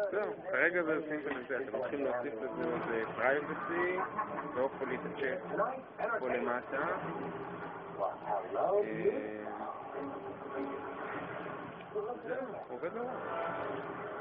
זהו, כרגע זה סימפל לזה, אתם הולכים להוסיף לזה עוד privacy, והופכו את הצ'אט פה למטה. זהו, עובד לא רע.